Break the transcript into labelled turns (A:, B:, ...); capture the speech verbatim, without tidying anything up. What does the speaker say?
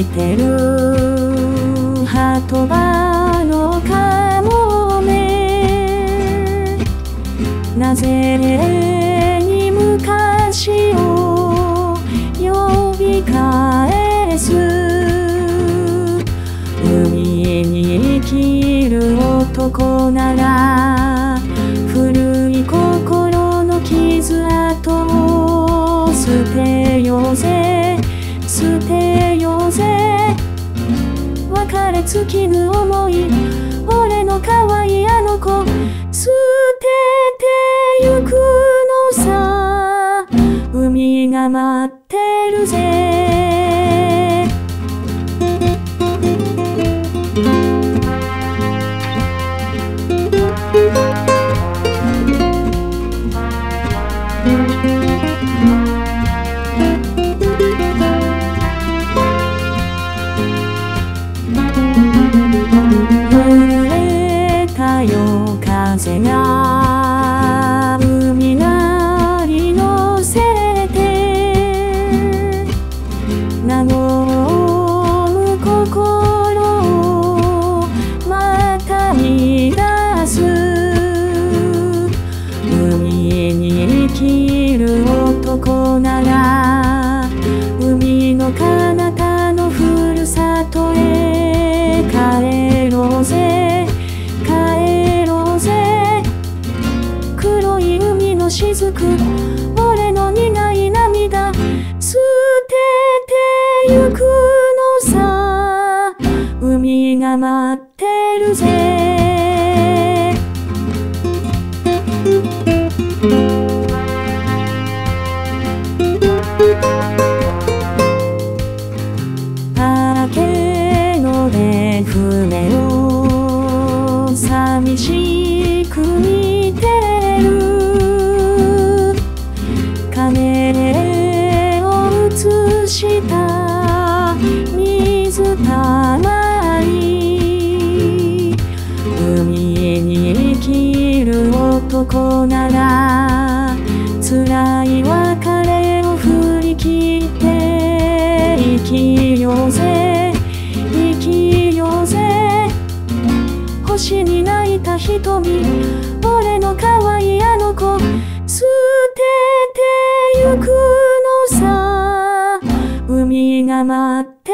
A: いてる鳩場のカモメ、なぜに昔を呼び返す。海に生きる男なら古い心の傷跡を捨てようぜ、捨てようぜ。別れ尽きぬ想い、俺の可愛いあの子捨ててゆくのさ。海が待ってるぜ。風が海なり乗せて和む心をまた乱す。海に生きる男なら海の彼方のふるさとへ帰ろうぜ、帰ろうぜ。黒い海の雫、俺の苦い涙捨ててゆくのさ。海が待ってるぜ。竹ので船を寂しく見てる。影を映した水たまり。海に生きる男なら辛い別れを振り切って生きようぜ、生きようぜ。星に泣いた瞳、俺の可愛いあの子捨ててゆくのさ。海が待って